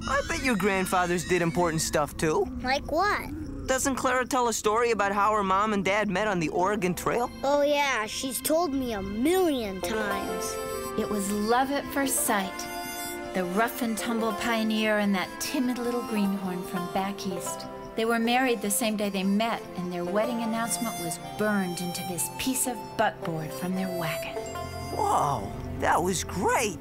I bet your grandfathers did important stuff, too. Like what? Doesn't Clara tell a story about how her mom and dad met on the Oregon Trail? Oh, yeah, she's told me 1,000,000 times. It was love at first sight. The rough and tumble pioneer and that timid little greenhorn from back east. They were married the same day they met, and their wedding announcement was burned into this piece of buckboard from their wagon. Whoa, that was great.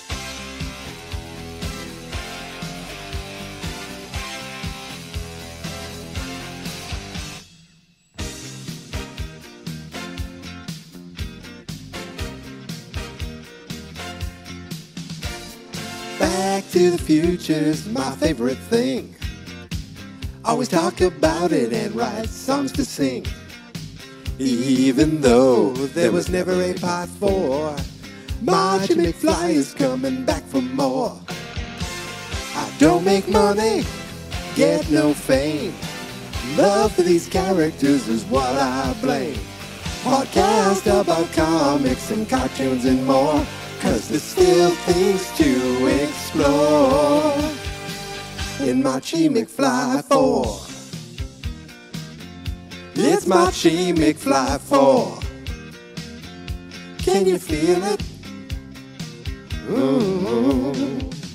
Back to the Future's my favorite thing. Always talk about it and write songs to sing. Even though there was never a part 4, Marchy McFly is coming back for more. I don't make money, get no fame. Love for these characters is what I blame. Podcast about comics and cartoons and more, 'cause there's still things to explore in Marchy McFly 4. It's Marchy McFly 4. Can you feel it? Ooh.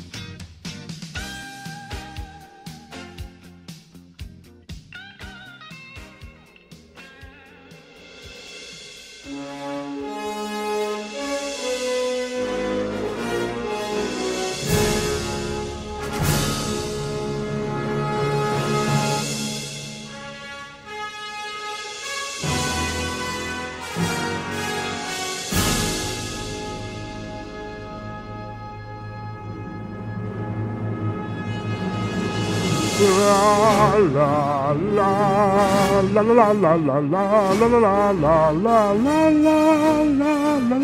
La la la la la la la la la la la la la la la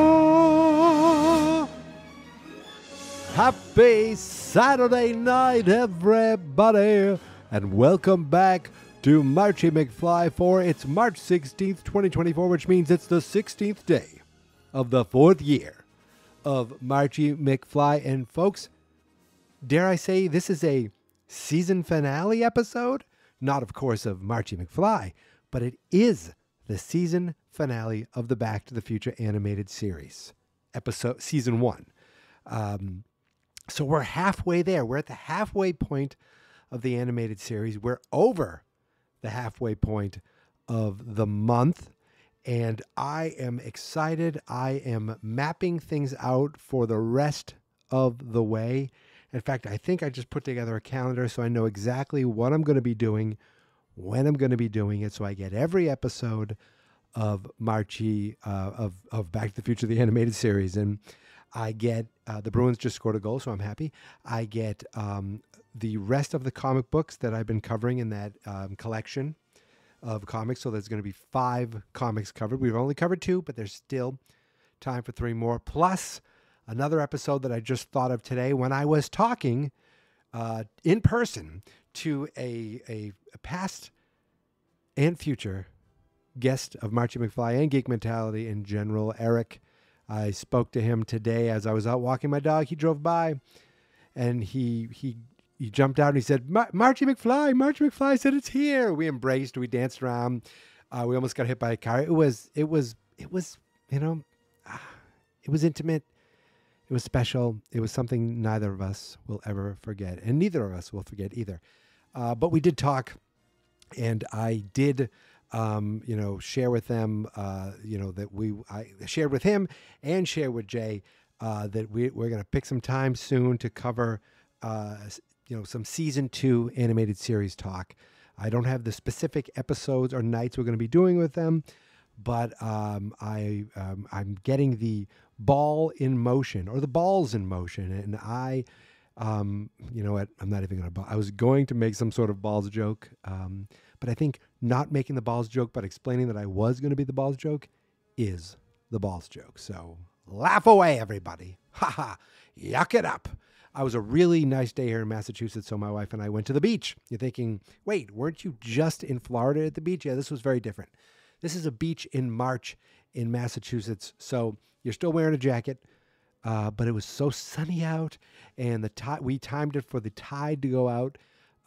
la. Happy Saturday night, everybody, and welcome back to Marchy McFly 4. It's March 16th, 2024, which means it's the 16th day of the 4th year of Marchy McFly. And folks, dare I say, this is a season finale episode, not of course of Marchy McFly, but it is the season finale of the Back to the Future animated series, season 1. So we're halfway there. We're at the halfway point of the animated series. We're over the halfway point of the month, and I am excited. I am mapping things out for the rest of the way. In fact, I think I just put together a calendar so I know exactly what I'm going to be doing, when I'm going to be doing it, so I get every episode of Marchy, of Back to the Future, the animated series. And I get, the Bruins just scored a goal, so I'm happy. I get the rest of the comic books that I've been covering in that collection of comics. So there's going to be 5 comics covered. We've only covered 2, but there's still time for 3 more. Plus another episode that I just thought of today when I was talking in person to a past and future guest of Marchy McFly and Geek Mentality in general, Eric. I spoke to him today as I was out walking my dog. He drove by and he jumped out and he said, Marchy McFly said it's here. We embraced, we danced around. We almost got hit by a car. It was, you know, it was intimate. It was special. It was something neither of us will ever forget, and neither of us will forget either. But we did talk, and I did, share with them, that I shared with him and shared with Jay that we're going to pick some time soon to cover, some season 2 animated series talk. I don't have the specific episodes or nights we're going to be doing with them, but I'm getting the ball in motion, or the balls in motion, and you know what? I'm not even going to. I was going to make some sort of balls joke, but I think not making the balls joke, but explaining that I was going to be the balls joke, is the balls joke. So laugh away, everybody! Ha ha! Yuck it up! It was a really nice day here in Massachusetts, so my wife and I went to the beach. You're thinking, wait, weren't you just in Florida at the beach? Yeah, this was very different. This is a beach in March in Massachusetts, so you're still wearing a jacket. but it was so sunny out, and we timed it for the tide to go out.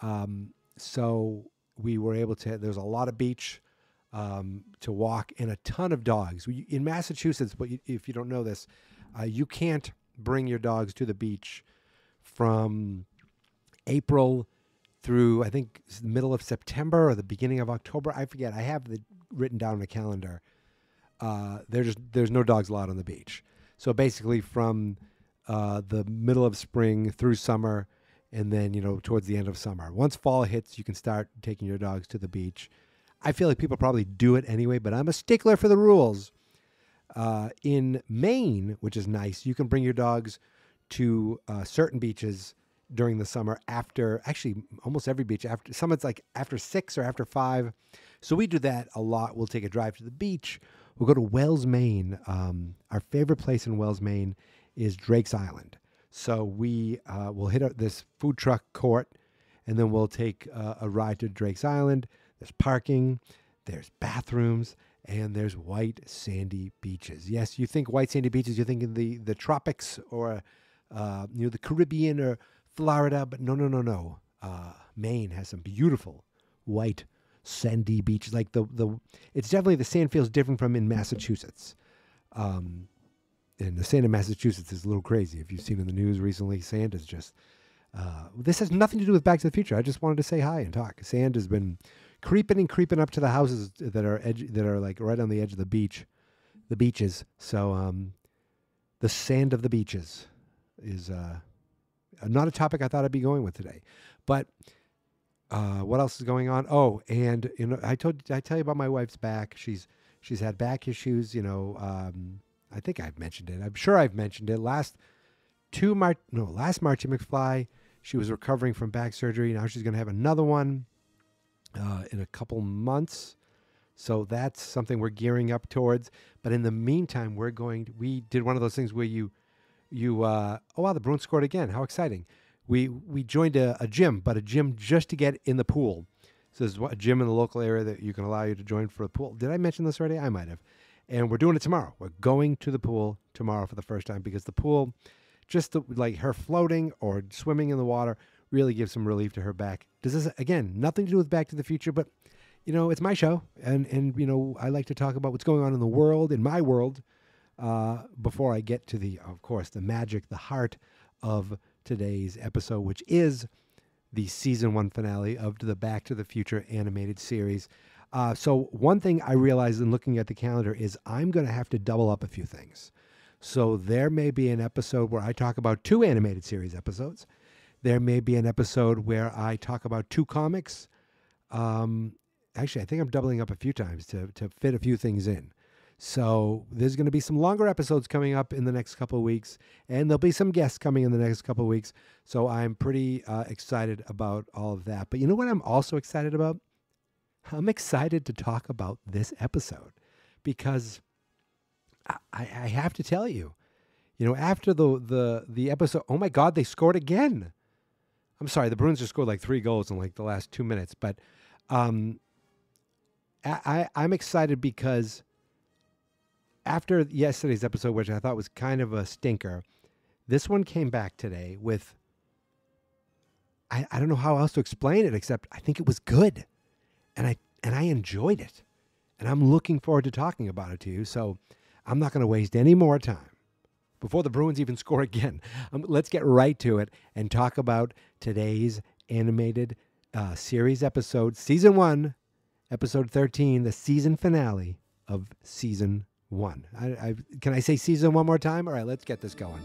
So we were able to, there's a lot of beach to walk and a ton of dogs. In Massachusetts, but if you don't know this, you can't bring your dogs to the beach from April through, I think, the middle of September or the beginning of October. I forget. I have it written down on a calendar. There's no dogs allowed on the beach. So basically from the middle of spring through summer, and then, towards the end of summer. Once fall hits, you can start taking your dogs to the beach. I feel like people probably do it anyway, but I'm a stickler for the rules. In Maine, which is nice, you can bring your dogs to certain beaches during the summer actually almost every beach. Some it's like after 6 or after 5. So we do that a lot. We'll take a drive to the beach. We'll go to Wells, Maine. Our favorite place in Wells, Maine is Drake's Island. So we will hit this food truck court, and then we'll take a ride to Drake's Island. There's parking, there's bathrooms, and there's white sandy beaches. Yes, you think white sandy beaches, you think in the tropics or the Caribbean or Florida, but no. Maine has some beautiful white sandy beaches. Like it's definitely, the sand feels different from in Massachusetts. And the sand in Massachusetts is a little crazy. If you've seen in the news recently, sand is just... this has nothing to do with Back to the Future. I just wanted to say hi and talk. Sand has been creeping up to the houses that are like right on the edge of the beaches. So the sand of the beaches is not a topic I thought I'd be going with today. But what else is going on? Oh, and I tell you about my wife's back. She's had back issues. I think I've mentioned it. I'm sure I've mentioned it. Last Marchy McFly, she was recovering from back surgery. Now she's going to have another one in a couple months. So that's something we're gearing up towards. But in the meantime, we did one of those things where oh wow, the Bruins scored again. How exciting. We joined a gym, but a gym just to get in the pool. So there's a gym in the local area that you can allow you to join for a pool. Did I mention this already? I might have. And we're doing it tomorrow. We're going to the pool tomorrow for the first time because the pool, like her floating or swimming in the water, really gives some relief to her back. Does this, again, nothing to do with Back to the Future, but, it's my show. And I like to talk about what's going on in the world, in my world, before I get to of course, the magic, the heart of today's episode, which is the season 1 finale of the Back to the Future animated series. So one thing I realized in looking at the calendar is I'm going to have to double up a few things. So there may be an episode where I talk about 2 animated series episodes. There may be an episode where I talk about 2 comics. Actually, I think I'm doubling up a few times to fit a few things in. So there's going to be some longer episodes coming up in the next couple of weeks, and there'll be some guests coming in the next couple of weeks. So I'm pretty excited about all of that. But you know what I'm also excited about? I'm excited to talk about this episode because I have to tell you, after the episode, oh my God, they scored again. I'm sorry, the Bruins just scored like 3 goals in like the last 2 minutes, but I'm excited because after yesterday's episode, which I thought was kind of a stinker, this one came back today with, I don't know how else to explain it, except I think it was good. And I enjoyed it. And I'm looking forward to talking about it to you. So I'm not going to waste any more time before the Bruins even score again. Let's get right to it and talk about today's animated series episode, Season 1, Episode 13, the season finale of Season 1. Can I say Season one more time? All right, let's get this going.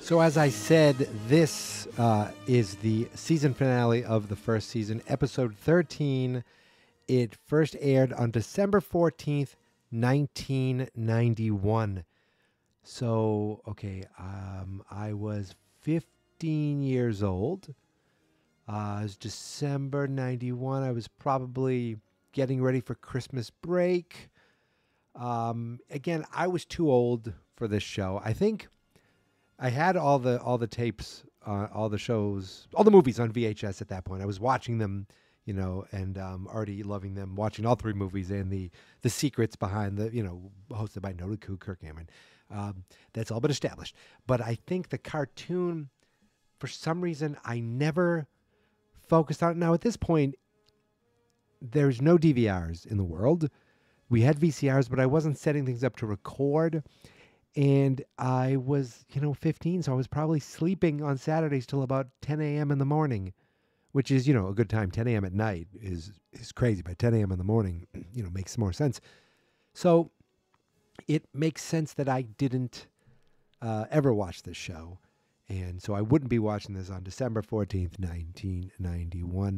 So as I said, this is the season finale of the first season, episode 13. It first aired on December 14th, 1991. So, okay, I was 15 years old. It was December 91. I was probably getting ready for Christmas break. Again, I was too old for this show. I think I had all the tapes, all the shows, all the movies on VHS at that point. I was watching them, and already loving them, watching all three movies and the secrets behind the, hosted by Noda Kirk Cameron. That's all but established. But I think the cartoon, for some reason, I never focused on it. Now, at this point, there's no DVRs in the world. We had VCRs, but I wasn't setting things up to record. And I was, 15, so I was probably sleeping on Saturdays till about 10 a.m. in the morning, which is, a good time. 10 a.m. at night is crazy, but 10 a.m. in the morning, makes more sense. So it makes sense that I didn't ever watch this show. And so I wouldn't be watching this on December 14th, 1991.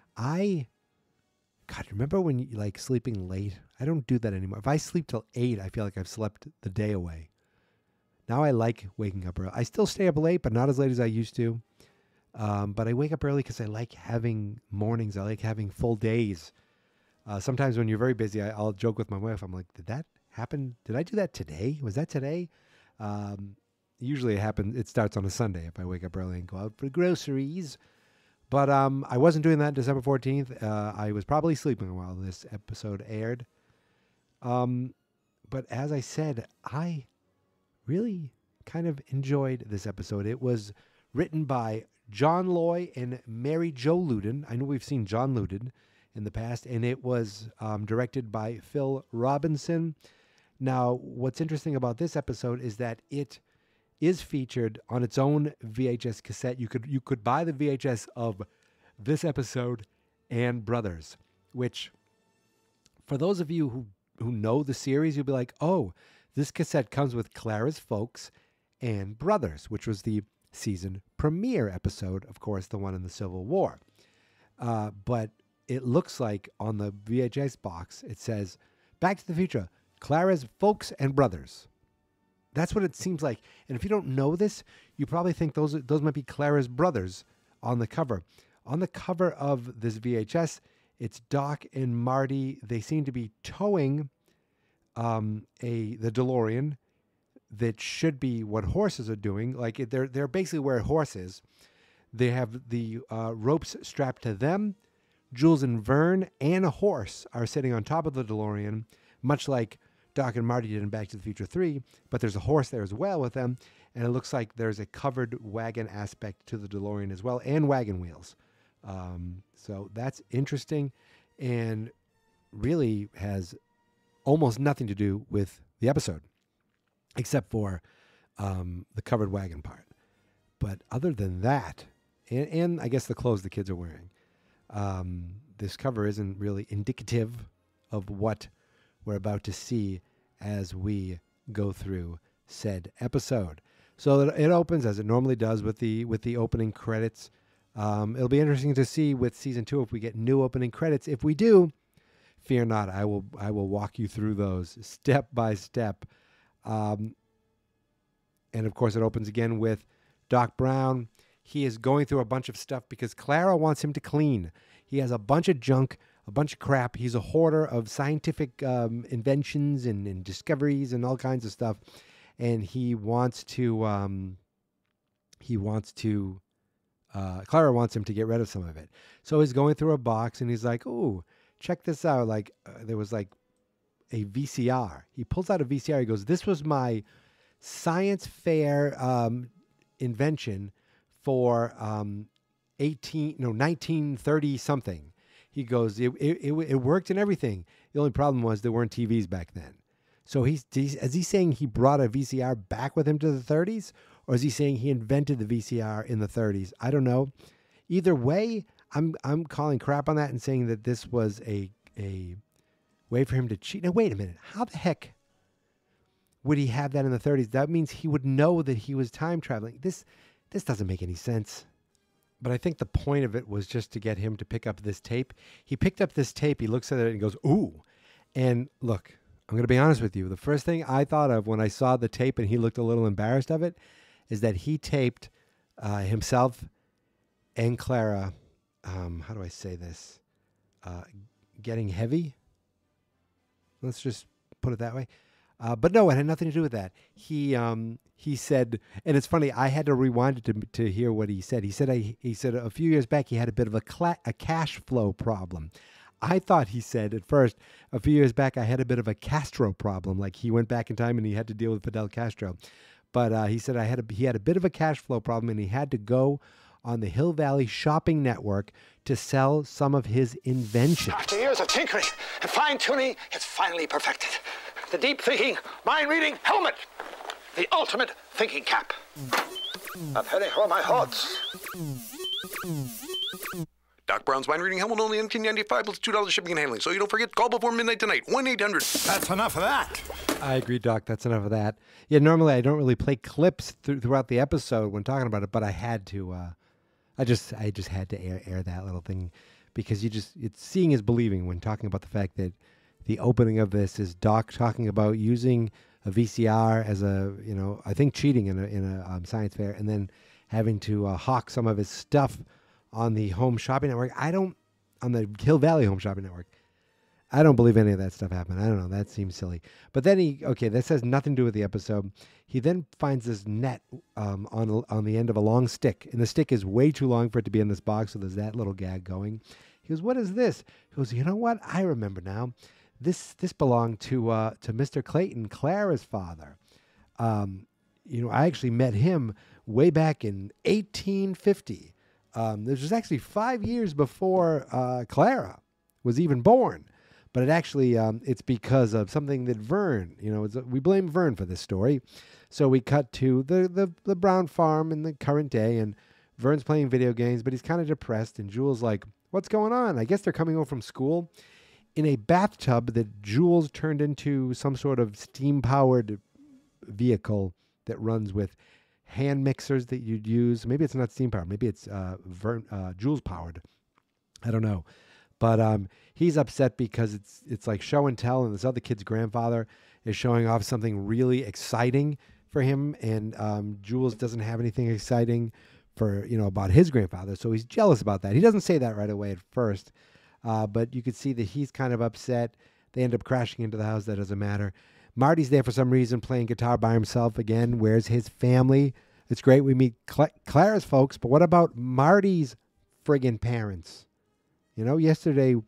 God, remember when you sleeping late? I don't do that anymore. If I sleep till 8, I feel like I've slept the day away. Now I like waking up early. I still stay up late, but not as late as I used to. But I wake up early because I like having mornings. I like having full days. Sometimes when you're very busy, I'll joke with my wife. I'm like, did that happen? Did I do that today? Was that today? Usually it happens. It starts on a Sunday if I wake up early and go out for groceries. But I wasn't doing that December 14th. I was probably sleeping while this episode aired. But as I said, I really kind of enjoyed this episode. It was written by John Loy and Mary Jo Luden. I know we've seen John Luden in the past, and it was directed by Phil Robinson. Now, what's interesting about this episode is that it is featured on its own VHS cassette. You could buy the VHS of this episode and Brothers, which for those of you who know the series, you'll be like, oh, this cassette comes with Clara's Folks and Brothers, which was the season premiere episode, of course, the one in the Civil War. But it looks like on the VHS box, it says, Back to the Future, Clara's Folks and Brothers. That's what it seems like. And if you don't know this, you probably think those might be Clara's brothers on the cover. On the cover of this VHS, it's Doc and Marty. They seem to be towing the DeLorean that should be what horses are doing. Like they're basically where a horse is. They have the ropes strapped to them. Jules and Vern and a horse are sitting on top of the DeLorean, much like Doc and Marty did in Back to the Future 3, but there's a horse there as well with them, and it looks like there's a covered wagon aspect to the DeLorean as well, and wagon wheels. So that's interesting, and really has almost nothing to do with the episode, except for the covered wagon part. But other than that, and I guess the clothes the kids are wearing, this cover isn't really indicative of what we're about to see as we go through said episode. So it opens as it normally does with the opening credits. It'll be interesting to see with season 2 if we get new opening credits. If we do, fear not, I will walk you through those step by step. And of course, it opens again with Doc Brown. He is going through a bunch of stuff because Clara wants him to clean. He has a bunch of junk, a bunch of crap. He's a hoarder of scientific inventions and discoveries and all kinds of stuff. And Clara wants him to get rid of some of it. So he's going through a box and he's like, ooh, check this out. Like there was like a VCR. He pulls out a VCR. He goes, this was my science fair invention for 1930 something. He goes, it worked and everything. The only problem was there weren't TVs back then. So is he saying he brought a VCR back with him to the 30s? Or is he saying he invented the VCR in the 30s? I don't know. Either way, I'm calling crap on that and saying that this was a way for him to cheat. Now, wait a minute. How the heck would he have that in the 30s? That means he would know that he was time traveling. This doesn't make any sense. But I think the point of it was just to get him to pick up this tape. He picked up this tape. He looks at it and goes, ooh. And look, I'm going to be honest with you. The first thing I thought of when I saw the tape and he looked a little embarrassed of it is that he taped himself and Clara, how do I say this? Getting heavy. Let's just put it that way. But no, it had nothing to do with that. He said, and it's funny, I had to rewind it to hear what he said. He said a few years back he had a bit of a cash flow problem. I thought he said at first, a few years back I had a bit of a Castro problem, like he went back in time and he had to deal with Fidel Castro. But he said he had a bit of a cash flow problem and he had to go on the Hill Valley Shopping Network to sell some of his inventions. After years of tinkering and fine-tuning, it's finally perfected. The deep-thinking, mind-reading helmet. The ultimate thinking cap. A penny for my thoughts. Doc Brown's mind reading helmet only $19.95 plus $2 shipping and handling. So you don't forget, call before midnight tonight. 1-800. That's enough of that. I agree, Doc. That's enough of that. Yeah, normally I don't really play clips throughout the episode when talking about it, but I had to. I just had to air that little thing because it's seeing is believing when talking about the fact that the opening of this is Doc talking about using a VCR as I think cheating in a science fair, and then having to hawk some of his stuff on the Home Shopping Network. On the Hill Valley Home Shopping Network. I don't believe any of that stuff happened. I don't know. That seems silly. But then this has nothing to do with the episode. He then finds this net on the end of a long stick, and the stick is way too long for it to be in this box, so there's that little gag going. He goes, "What is this?" He goes, "You know what? I remember now. This belonged to Mr. Clayton, Clara's father. I actually met him way back in 1850. This was actually 5 years before Clara was even born. But it actually, it's because of something that Vern, we blame Vern for this story. So we cut to the Brown farm in the current day, and Vern's playing video games, but he's kind of depressed. And Jules like, what's going on? I guess they're coming home from school in a bathtub that Jules turned into some sort of steam-powered vehicle that runs with hand mixers that you'd use. Maybe it's not steam-powered. Maybe it's Jules-powered. I don't know. But he's upset because it's like show and tell, and this other kid's grandfather is showing off something really exciting for him, and Jules doesn't have anything exciting for about his grandfather, so he's jealous about that. He doesn't say that right away at first, but you could see that he's kind of upset. They end up crashing into the house. That doesn't matter. Marty's there for some reason playing guitar by himself again. Where's his family? It's great. We meet Clara's folks, but what about Marty's friggin' parents? Yesterday,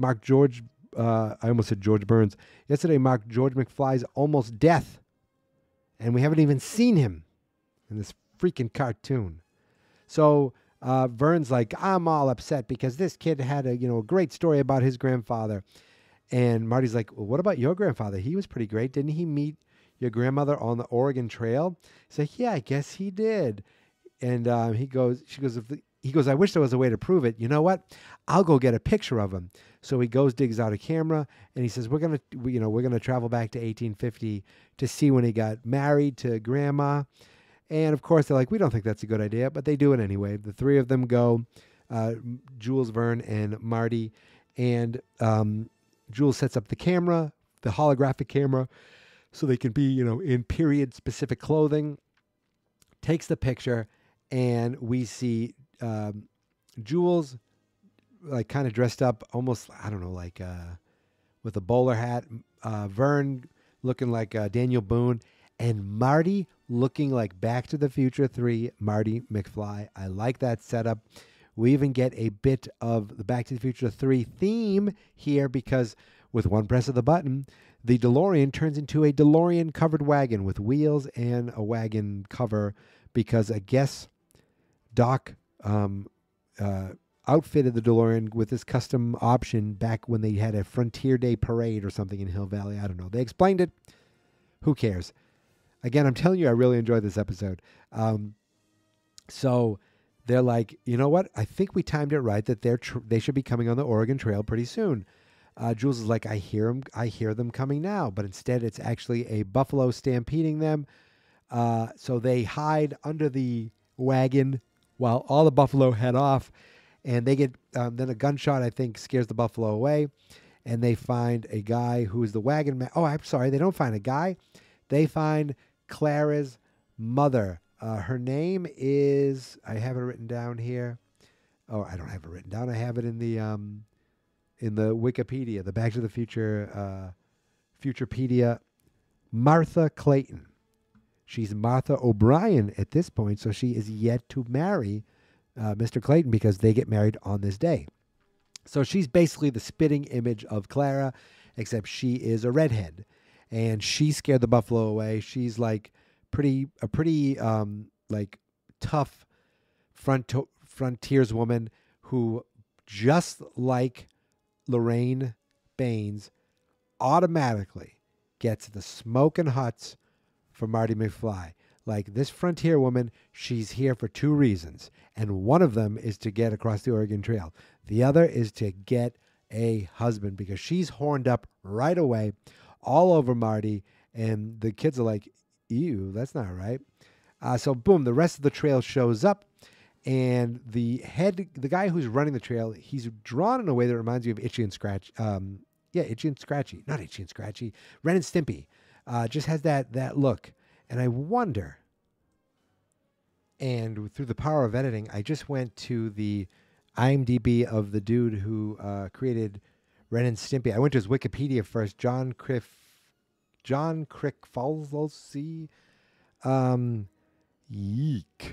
I almost said George Burns. Yesterday marked George McFly's almost death, and we haven't even seen him in this freaking cartoon. So Vern's like, I'm all upset because this kid had a great story about his grandfather. And Marty's like, well, what about your grandfather? He was pretty great. Didn't he meet your grandmother on the Oregon Trail? He's like, yeah, I guess he did. And she goes, I wish there was a way to prove it. You know what? I'll go get a picture of him. So he goes, digs out a camera, and he says, we're gonna travel back to 1850 to see when he got married to Grandma. And of course, they're like, we don't think that's a good idea, but they do it anyway. The three of them go, Jules, Vern, and Marty, and Jules sets up the camera, the holographic camera, so they can be, in period-specific clothing. Takes the picture, and we see Jules, like, kind of dressed up, almost, I don't know, like with a bowler hat. Vern looking like Daniel Boone, and Marty looking like Back to the Future 3 Marty McFly. I like that setup. We even get a bit of the Back to the Future 3 theme here because with one press of the button, the DeLorean turns into a DeLorean-covered wagon with wheels and a wagon cover because I guess Doc outfitted the DeLorean with this custom option back when they had a Frontier Day parade or something in Hill Valley. I don't know. They explained it. Who cares? Again, I'm telling you, I really enjoyed this episode. So they're like, you know what? I think we timed it right that they should be coming on the Oregon Trail pretty soon. Jules is like, I hear them coming now, but instead it's actually a buffalo stampeding them. So they hide under the wagon while all the buffalo head off, and they get then a gunshot, I think, scares the buffalo away, and they find a guy who is the wagon man. Oh, I'm sorry, they don't find a guy. They find Clara's mother. Her name is, I have it written down here. Oh, I don't have it written down. I have it in the Wikipedia, the Back to the Future Futurepedia. Martha Clayton. She's Martha O'Brien at this point, so she is yet to marry Mr. Clayton because they get married on this day. So she's basically the spitting image of Clara, except she is a redhead, and she scared the buffalo away. She's like a pretty like tough frontierswoman who, just like Lorraine Baines, automatically gets the smoking huts for Marty McFly. Like this frontier woman, she's here for two reasons. And one of them is to get across the Oregon Trail. The other is to get a husband, because she's horned up right away all over Marty. And the kids are like, ew, that's not right. So boom, the rest of the trail shows up. And the guy who's running the trail, he's drawn in a way that reminds you of Itchy and Scratch. Itchy and Scratchy. Not Itchy and Scratchy. Ren and Stimpy. Just has that look. And I wonder, and through the power of editing, I just went to the IMDb of the dude who created Ren and Stimpy. I went to his Wikipedia first, John Crickfalsey. Yeek.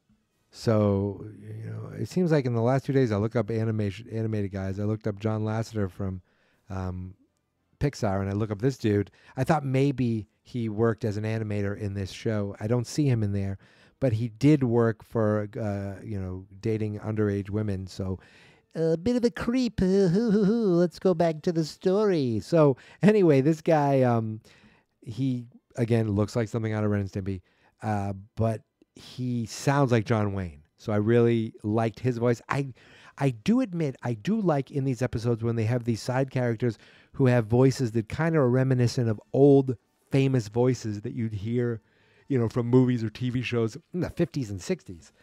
So, it seems like in the last 2 days I look up animated guys. I looked up John Lasseter from Pixar, and I look up this dude. I thought maybe he worked as an animator in this show. I don't see him in there, but he did work for, dating underage women. So a bit of a creep. Let's go back to the story. So anyway, this guy, he, again, looks like something out of Ren and Stimpy, but he sounds like John Wayne. So I really liked his voice. I do admit, I do like in these episodes when they have these side characters who have voices that kind of are reminiscent of old famous voices that you'd hear, from movies or TV shows in the 50s and 60s.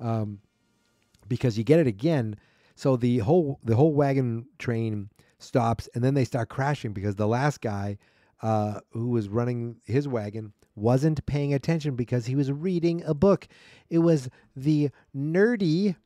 Because you get it again. So the whole wagon train stops, and then they start crashing because the last guy who was running his wagon wasn't paying attention because he was reading a book. It was the nerdy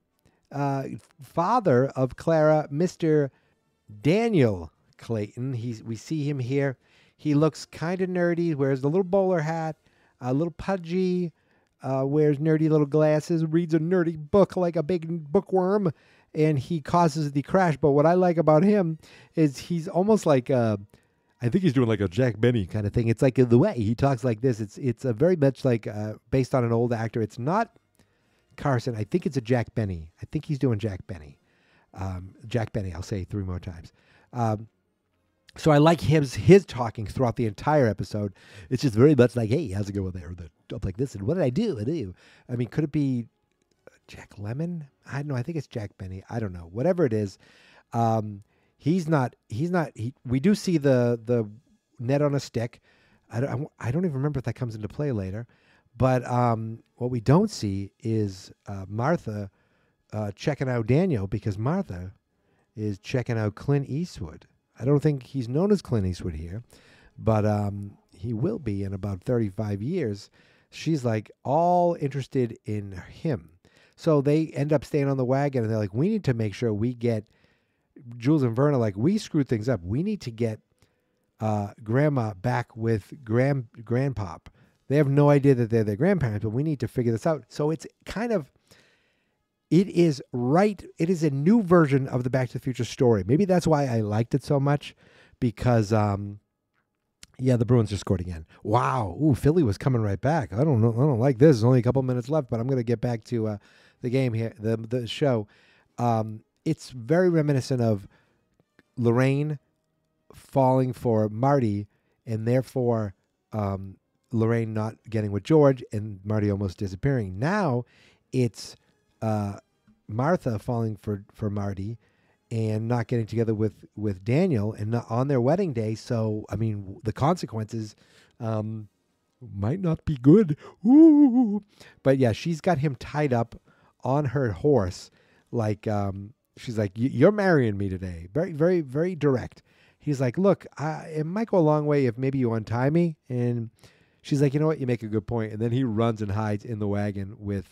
father of Clara, Mr. Daniel Clayton. We see him here. He looks kind of nerdy, wears the little bowler hat, a little pudgy, wears nerdy little glasses, reads a nerdy book like a big bookworm, and he causes the crash. But what I like about him is he's almost like I think he's doing like a Jack Benny kind of thing. It's like the way he talks like this. It's a very much like based on an old actor. It's not Carson. I think it's a Jack Benny. I think he's doing Jack Benny. Jack Benny. I'll say 3 more times. So I like his talking throughout the entire episode. It's just very much like, hey, how's it going there? Up like this, and what did I do? I mean, could it be Jack Lemmon? I don't know. I think it's Jack Benny. I don't know. Whatever it is, he's not. We do see the net on a stick. I don't even remember if that comes into play later. But what we don't see is Martha checking out Daniel, because Martha is checking out Clint Eastwood. I don't think he's known as Clint Eastwood here, but he will be in about 35 years. She's like all interested in him. So they end up staying on the wagon, and they're like, we need to make sure we get Jules and Verna, like, we screwed things up. We need to get Grandma back with Grandpop. They have no idea that they're their grandparents, but we need to figure this out. So it's kind of, it is a new version of the Back to the Future story. Maybe that's why I liked it so much, because, the Bruins just scored again. Wow. Ooh, Philly was coming right back. I don't know. I don't like this. There's only a couple minutes left, but I'm going to get back to the game here, the show. It's very reminiscent of Lorraine falling for Marty, and therefore Lorraine not getting with George and Marty almost disappearing. Now it's Martha falling for Marty, and not getting together with Daniel and not on their wedding day. So, I mean, the consequences might not be good. Ooh. But yeah, she's got him tied up on her horse. Like, she's like, you're marrying me today. Very, very, very direct. He's like, look, it might go a long way if maybe you untie me. And she's like, you know what? You make a good point. And then he runs and hides in the wagon with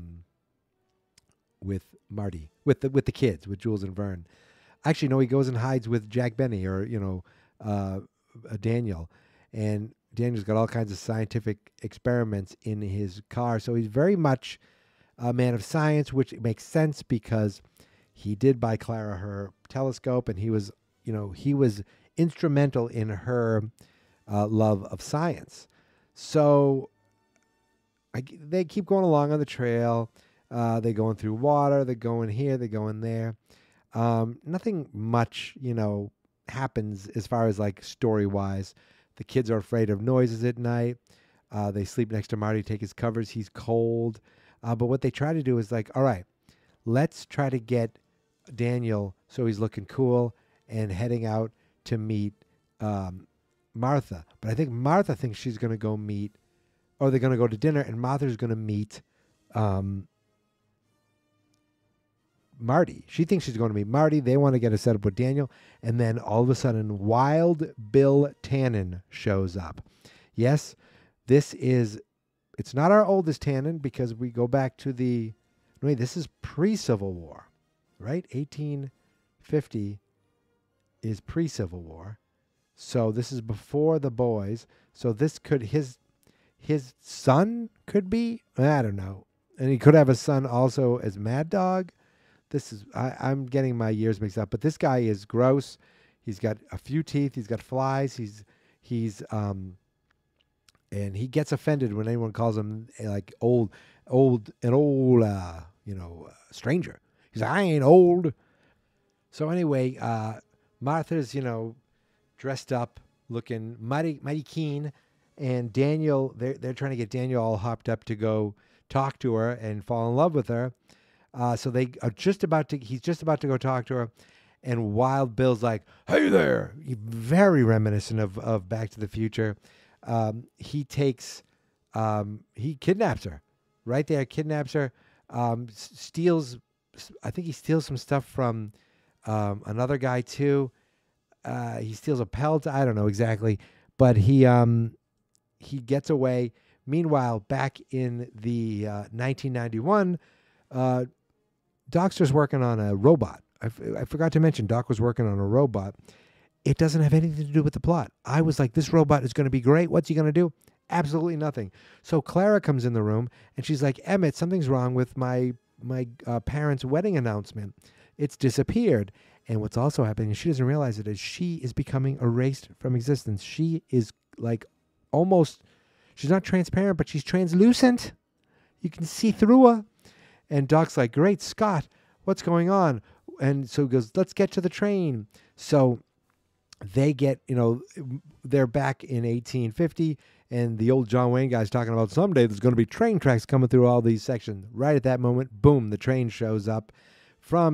Marty, with the kids, with Jules and Vern. Actually, no, he goes and hides with Jack Benny or, Daniel. And Daniel's got all kinds of scientific experiments in his car. So he's very much a man of science, which makes sense because he did buy Clara her telescope, and he was instrumental in her love of science. So they keep going along on the trail. They're going through water. They're going here. They're going there. Nothing much, happens as far as like story-wise. The kids are afraid of noises at night. They sleep next to Marty, take his covers. He's cold. But what they try to do is like, all right, let's try to get Daniel so he's looking cool and heading out to meet Martha. But I think Martha thinks she's going to go meet, or they're going to go to dinner, and Martha's going to meet Marty. She thinks she's going to meet Marty. They want to get a setup with Daniel. And then all of a sudden, Wild Bill Tannen shows up. Yes, it's not our oldest Tannen because we go back to this is pre-Civil War, right? 1850 is pre-Civil War. So this is before the boys. So this could, his son could be, I don't know. And he could have a son also as Mad Dog. I'm getting my years mixed up, but this guy is gross. He's got a few teeth. He's got flies. And he gets offended when anyone calls him like old stranger. He's like, I ain't old. So anyway, Martha's, dressed up, looking mighty keen, and Daniel, they're trying to get Daniel all hopped up to go talk to her and fall in love with her. So they are he's just about to go talk to her, and Wild Bill's like, hey there. Very reminiscent of Back to the Future. He kidnaps her right there, steals, I think he steals some stuff from another guy too. He steals a pelt. I don't know exactly, but he gets away. Meanwhile, back in the 1991, Doc's just working on a robot. I forgot to mention Doc was working on a robot. It doesn't have anything to do with the plot. I was like, this robot is going to be great. What's he going to do? Absolutely nothing. So Clara comes in the room, and she's like, Emmett, something's wrong with my parents' wedding announcement. It's disappeared. And what's also happening, and she doesn't realize it, is she is becoming erased from existence. She is like almost, she's not transparent, but she's translucent. You can see through her. And Doc's like, great Scott, what's going on? And so he goes, let's get to the train. So they get, they're back in 1850, and the old John Wayne guy's talking about someday there's going to be train tracks coming through all these sections. Right at that moment, boom, the train shows up from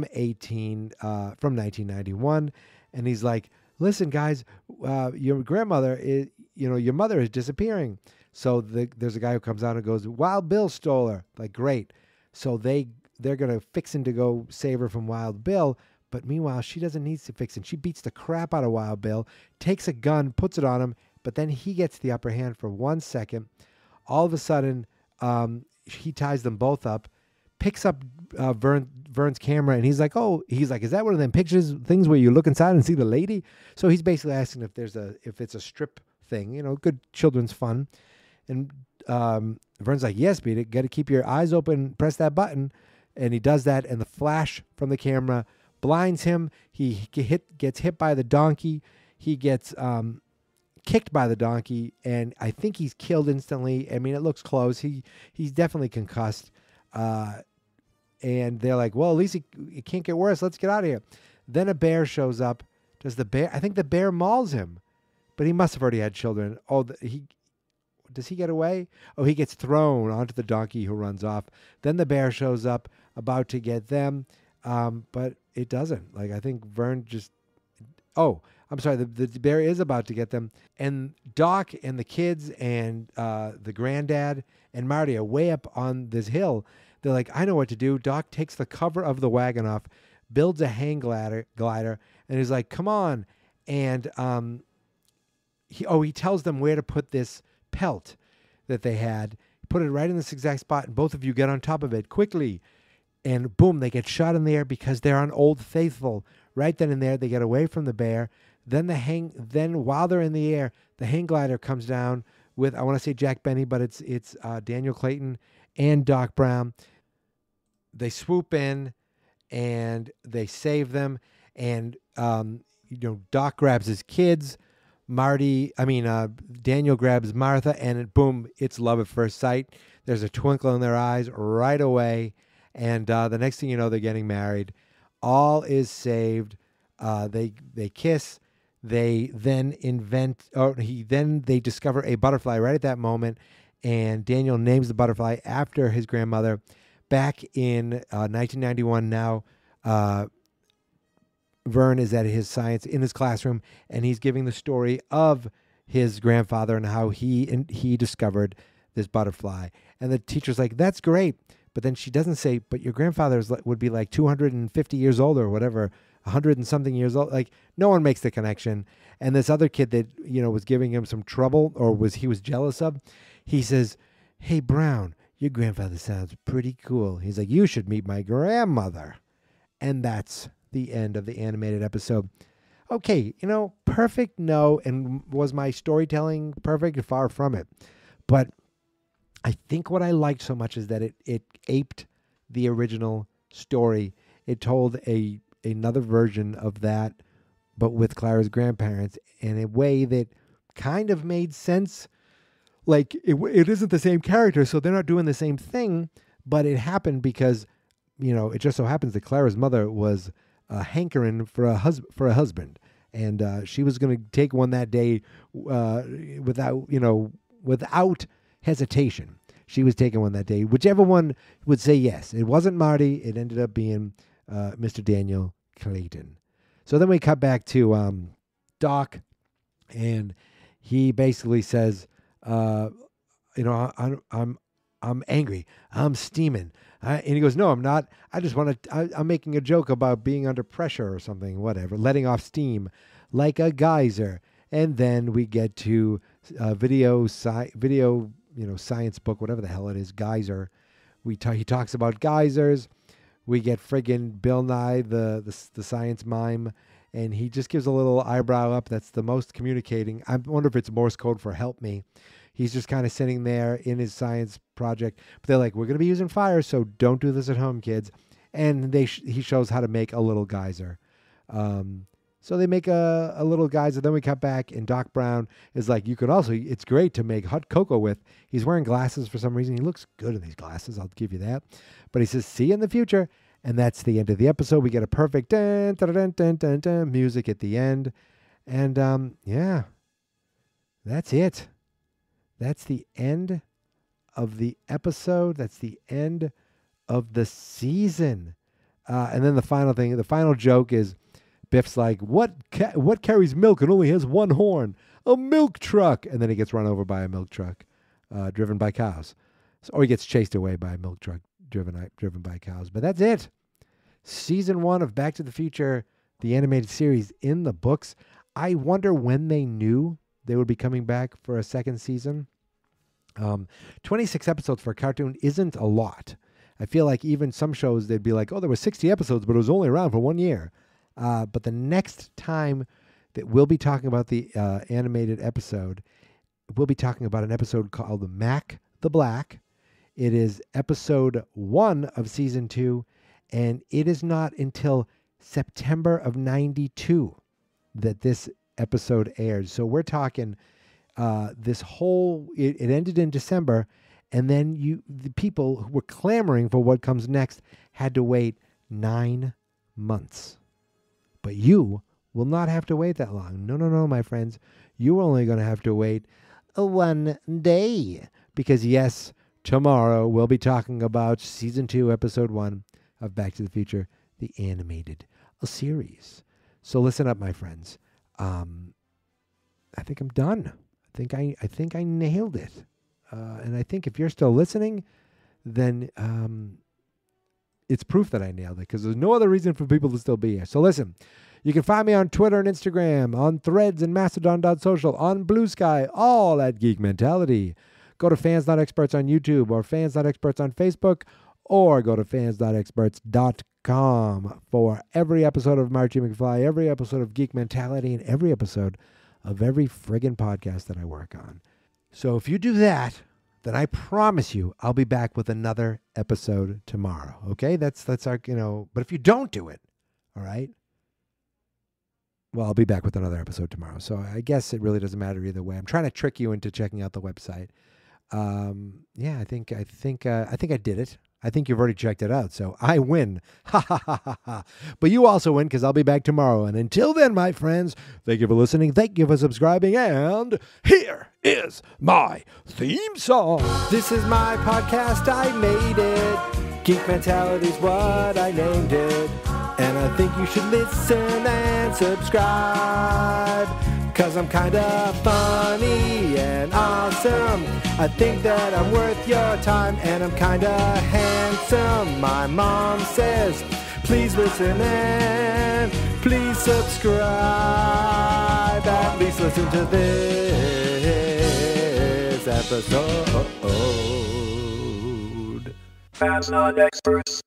1991, and he's like, listen, guys, your grandmother is, your mother is disappearing. So there's a guy who comes out and goes, Wild Bill stole her. Like, great. So they're going to fixin' to go save her from Wild Bill. But meanwhile, she doesn't need to fix it. She beats the crap out of Wild Bill, takes a gun, puts it on him, but then he gets the upper hand for 1 second. All of a sudden, he ties them both up, picks up Vern's camera, and he's like, is that one of them things where you look inside and see the lady? So he's basically asking if it's a strip thing, good children's fun. And Vern's like, yes, Peter, got to keep your eyes open, press that button. And he does that, and the flash from the camera blinds him. He gets hit by the donkey. He gets kicked by the donkey, and I think he's killed instantly. I mean, it looks close. He's definitely concussed. And they're like, well, at least it can't get worse. Let's get out of here. Then a bear shows up. I think the bear mauls him, but he must have already had children. Does he get away? Oh, he gets thrown onto the donkey who runs off. Then the bear shows up, about to get them. but it doesn't. Like, I think Vern just... Oh, I'm sorry. The bear is about to get them. And Doc and the kids and the granddad and Marty are way up on this hill. They're like, I know what to do. Doc takes the cover of the wagon off, builds a hang glider, and he's like, come on. And he tells them where to put this pelt that they had. Put it right in this exact spot, and both of you get on top of it quickly. And boom, they get shot in the air because they're on Old Faithful. Right then and there, they get away from the bear. Then while they're in the air, the hang glider comes down with, I want to say Jack Benny, but it's Daniel Clayton and Doc Brown. They swoop in and they save them. And Doc grabs his kids. Daniel grabs Martha, and boom, it's love at first sight. There's a twinkle in their eyes right away. And the next thing you know, they're getting married. All is saved. They kiss. They then they discover a butterfly right at that moment. And Daniel names the butterfly after his grandmother. Back in 1991 now, Vern is at his classroom, and he's giving the story of his grandfather and how he discovered this butterfly. And the teacher's like, that's great. But then she doesn't say, but your grandfather would be like 250 years old or whatever, 100 and something years old. Like, no one makes the connection. And this other kid that, was giving him some trouble or he was jealous of, he says, hey, Brown, your grandfather sounds pretty cool. He's like, you should meet my grandmother. And that's the end of the animated episode. Okay, perfect? No. And was my storytelling perfect? Far from it. But I think what I liked so much is that it aped the original story. It told another version of that, but with Clara's grandparents in a way that kind of made sense. Like, it isn't the same character, so they're not doing the same thing, but it happened because, it just so happens that Clara's mother was hankering for a husband, and she was going to take one that day without hesitation. She was taking one that day. Whichever one would say yes. It wasn't Marty. It ended up being Mr. Daniel Clayton. So then we cut back to Doc, and he basically says, I'm angry. I'm steaming. And he goes, no, I'm not. I'm making a joke about being under pressure or something, whatever, letting off steam like a geyser. And then we get to video science book, whatever the hell it is, geyser. He talks about geysers. We get friggin' Bill Nye, the science mime, and he just gives a little eyebrow up. That's the most communicating. I wonder if it's Morse code for help me. He's just kind of sitting there in his science project. But they're like, we're going to be using fire, so don't do this at home, kids. And he shows how to make a little geyser. So they make a little geyser. Then we cut back, and Doc Brown is like, it's great to make hot cocoa with. He's wearing glasses for some reason. He looks good in these glasses, I'll give you that. But he says, see you in the future. And that's the end of the episode. We get a perfect dun, dun, dun, dun, dun, dun, music at the end. And yeah, that's it. That's the end of the episode. That's the end of the season. And then the final joke is, Biff's like, what carries milk and only has one horn? A milk truck. And then he gets run over by a milk truck driven by cows. Or he gets chased away by a milk truck driven by cows. But that's it. Season 1 of Back to the Future, the animated series, in the books. I wonder when they knew they would be coming back for a second season. 26 episodes for a cartoon isn't a lot. I feel like even some shows, they'd be like, oh, there were 60 episodes, but it was only around for 1 year. But the next time that we'll be talking about the animated episode, we'll be talking about an episode called Mac the Black. It is episode 1 of season 2, and it is not until September of 92 that this episode airs. So we're talking it ended in December, and then the people who were clamoring for what comes next had to wait 9 months. But you will not have to wait that long. No, my friends. You're only going to have to wait 1 day. Because, yes, tomorrow we'll be talking about Season 2, Episode 1 of Back to the Future, the animated series. So listen up, my friends. I think I'm done. I think I nailed it. And I think if you're still listening, then it's proof that I nailed it, because there's no other reason for people to still be here. So listen, you can find me on Twitter and Instagram, on Threads and Mastodon.social, on Blue Sky, all at Geek Mentality. Go to Fans Not Experts on YouTube or Fans Not Experts on Facebook, or go to fansnotexperts.com for every episode of Marchy McFly, every episode of Geek Mentality, and every episode of every friggin' podcast that I work on. So if you do that, then I promise you I'll be back with another episode tomorrow. Okay? That's our, but if you don't do it, all right? Well, I'll be back with another episode tomorrow. So I guess it really doesn't matter either way. I'm trying to trick you into checking out the website. Yeah, I think I did it. I think you've already checked it out, so I win. Ha ha ha ha ha. But you also win, because I'll be back tomorrow. And until then, my friends, thank you for listening, thank you for subscribing, and here is my theme song. This is my podcast, I made it. Geek Mentality's what I named it. And I think you should listen and subscribe, 'cause I'm kinda funny and awesome. I think that I'm worth your time, and I'm kinda handsome. My mom says, please listen and please subscribe. At least listen to this episode. Fans Not Experts.